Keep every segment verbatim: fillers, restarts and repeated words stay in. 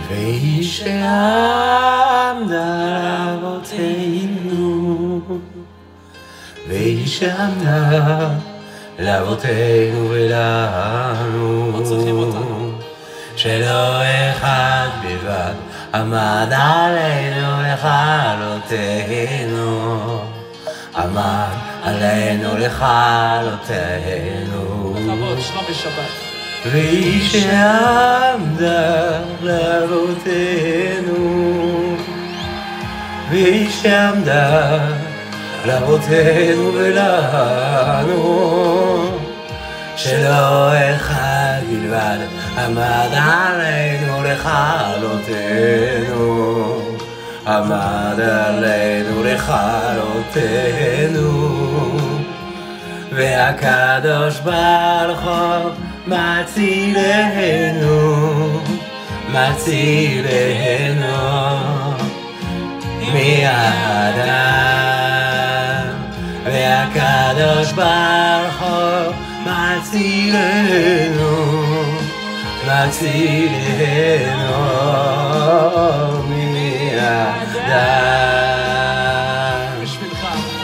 והיא שעמדה לאבותינו, והיא שעמדה לאבותינו ולנו, לא צריכים אותנו. שלא אחד בלבד עמד עלינו לכלותנו, עמד עלינו לכלותנו. בכבוד, שלומי שבת. והיא שעמדה לאבותינו, והיא שעמדה לאבותינו ולנו, שלא אחד בלבד עמד עלינו לכלותנו, עמד עלינו לכלותנו. והקדוש ברוך הוא מצילנו, מצילנו מהאדם. והקדוש ברוך הוא מצילנו, מצילנו מהאדם. בשבילך.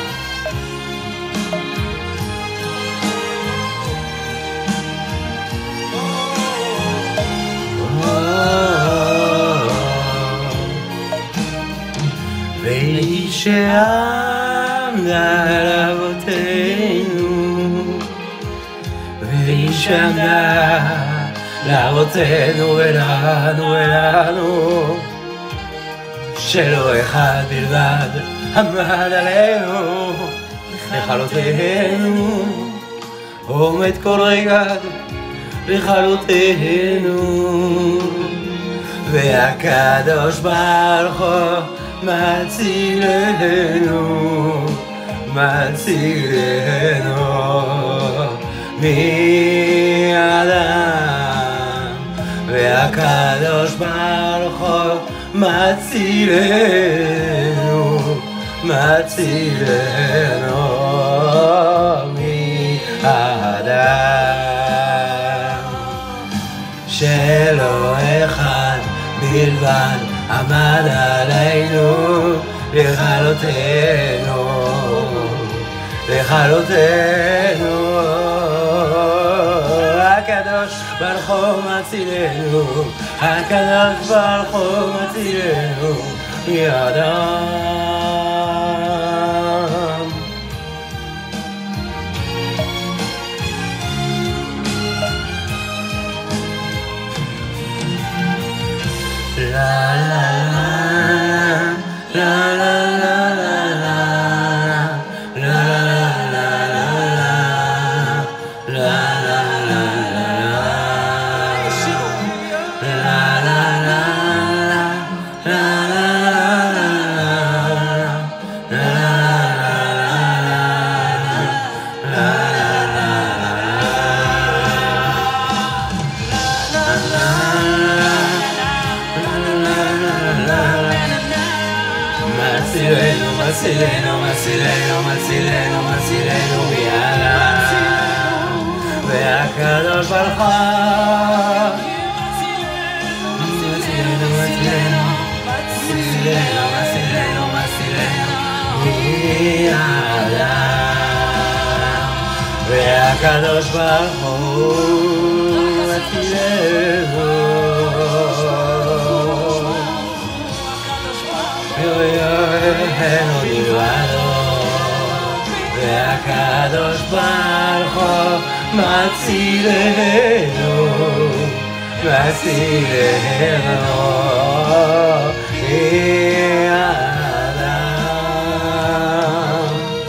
והיא שעמדה לאבותינו, והיא שעמדה לאבותינו ולנו ולנו, שלא אחד בלבד עמד עלינו לכלותנו, עומד כל רגע לכלותנו. והקדוש ברוך הוא מצילנו, מצילנו מאדם. והקדוש ברוך הוא מצילנו, מצילנו מאדם. שלא אחד בלבד עמד עלינו לכלותנו, לכלותנו. הקדוש ברוך הוא מצילנו, הקדוש ברוך הוא מצילנו מאדם. לה לה לה לה מצילנו, מצילנו, מצילנו, מצילנו, מצילנו מאדם. והקדוש ברוך הוא מצילנו, מצילנו, מצילנו, מצילנו, מצילנו מאדם. והקדוש ברוך הוא מצילנו, ואוהבנו לבדו. והקדוש ברוך הוא מצילנו, מצילנו מאדם.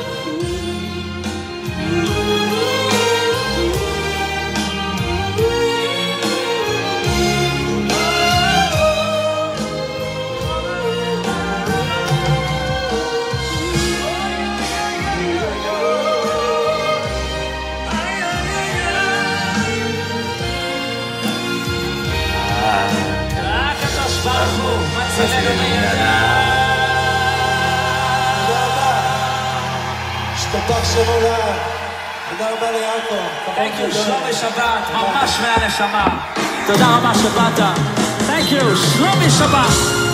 השתבח שם עולם. תודה רבה ליעקב. Thank you, שלומי שבת, ממש מהנשמה. תודה רבה שבאת. Thank you. Shlomi Shabbat.